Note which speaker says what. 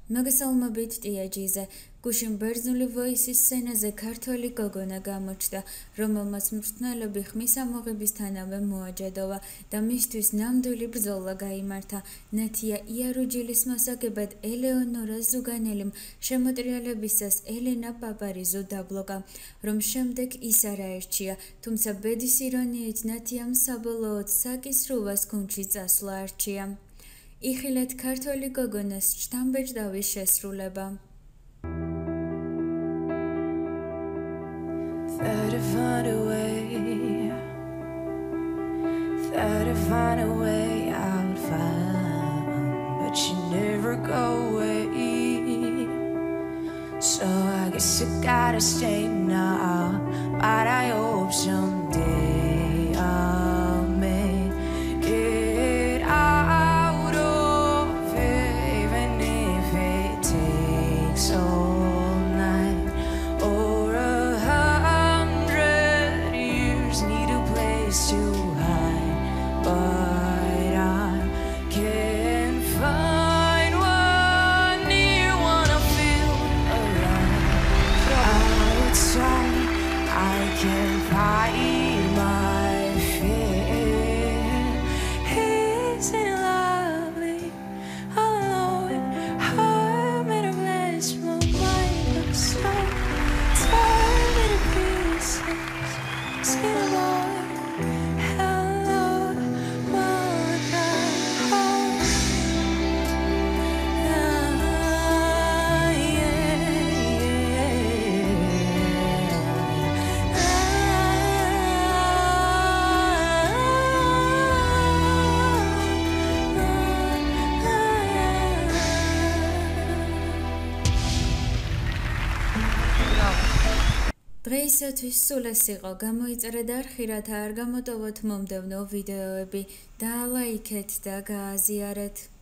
Speaker 1: მოგესალმებით ტიაჯიზე. გუშინ ბერძნული ვოისის სცენაზე ქართველი გოგონა გამოჩნდა, რომელმაც მწვრთნელები ხმის ამოღებისთანავე მოაჯადოვა და მისთვის ნამდვილი ბრძოლა გაიმართა. ნათია იარუჯილის მოსაგებად ელეონორა ზუგანელიმ შემოტრიალებისას ელენა პაპარიზუ დაბლოკა, რომ შემდეგ ის არ აერჩია, თუმცა ბედის ირონიით ნათიამ საბოლოოდ საკისრუვას გუნდში წასვლა არჩია. იხილეთ ქართველი გოგონას შთამბეჭდავის შესრულება.
Speaker 2: Thought I'd find a way, thought I'd find a way out fine, but you never go away. So I guess I gotta stay now, but I hope someday I'll make it out of it, even if it takes all night or 100 years. Need a place to hide, but I can't find one near, wanna feel alive. Outside I can't hide my fear. Isn't it lovely? All alone, I'm in a place my mind looks so torn into pieces. Skin alone, hello, what the heart?
Speaker 1: დღეისათვის სულ ეს იყო. გამოიწერეთ არხი, რათა არ გამოტოვოთ მომდევნო ვიდეოები. დაალაიქეთ და გააზიარეთ.